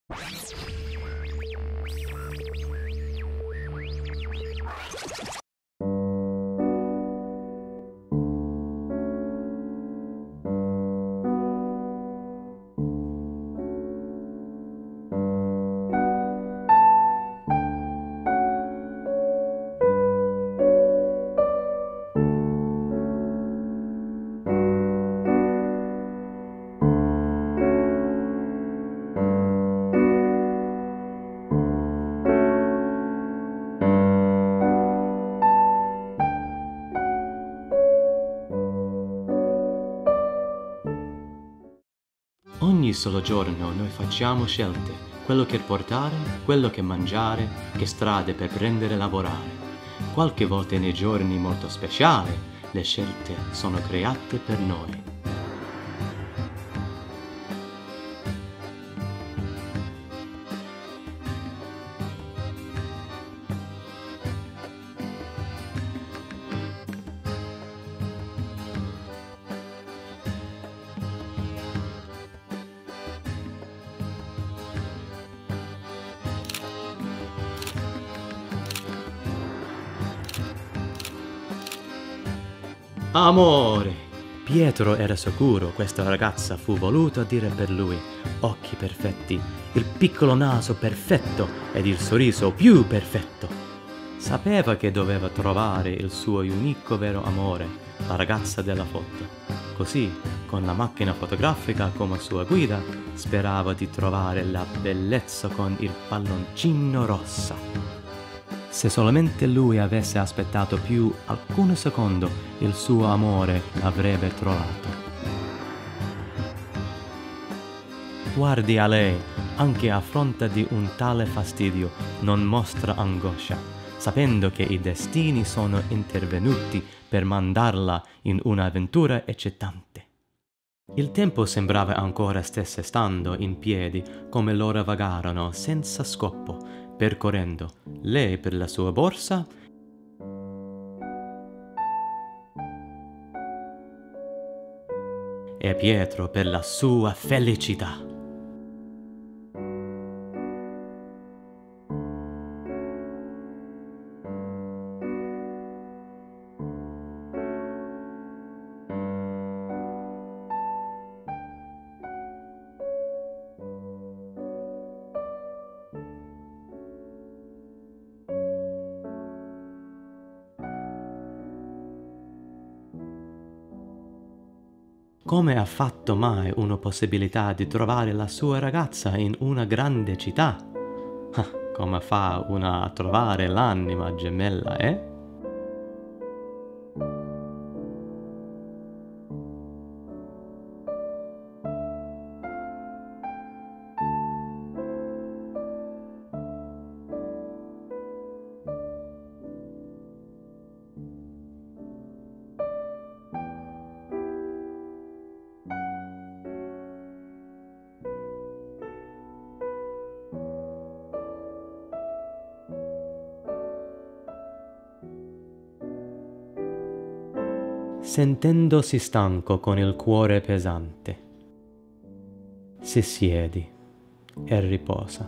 Ogni solo giorno noi facciamo scelte, quello che portare, quello che mangiare, che strade per prendere e lavorare. Qualche volta nei giorni molto speciali, le scelte sono create per noi. Amore! Pietro era sicuro questa ragazza fu voluta a dire per lui. Occhi perfetti, il piccolo naso perfetto ed il sorriso più perfetto. Sapeva che doveva trovare il suo unico vero amore, la ragazza della foto. Così, con la macchina fotografica come sua guida, sperava di trovare la bellezza con il palloncino rossa. Se solamente lui avesse aspettato più alcuni secondi, il suo amore l'avrebbe trovato. Guardi a lei, anche a fronte di un tale fastidio, non mostra angoscia, sapendo che i destini sono intervenuti per mandarla in un'avventura eccitante. Il tempo sembrava ancora stesse stando in piedi come loro vagarono senza scopo, percorrendo, lei per la sua borsa e Pietro per la sua felicità. Come ha fatto mai una possibilità di trovare la sua ragazza in una grande città? Come fa una a trovare l'anima gemella, eh? Sentendosi stanco con il cuore pesante, si siedi e riposa,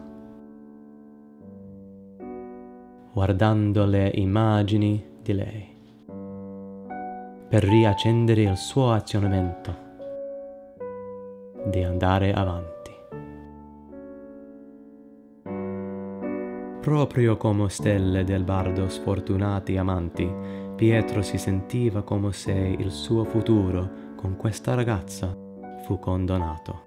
guardando le immagini di lei, per riaccendere il suo azionamento di andare avanti. Proprio come stelle del bardo sfortunati amanti, Pietro si sentiva come se il suo futuro con questa ragazza fu condonato.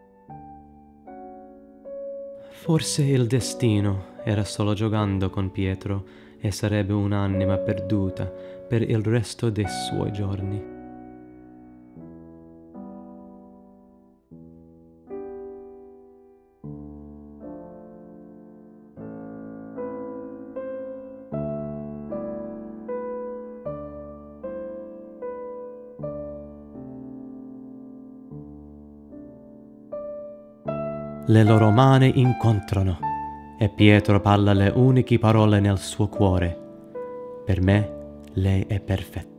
Forse il destino era solo giocando con Pietro e sarebbe un'anima perduta per il resto dei suoi giorni. Le loro mani incontrano e Pietro parla le uniche parole nel suo cuore. Per me, lei è perfetta.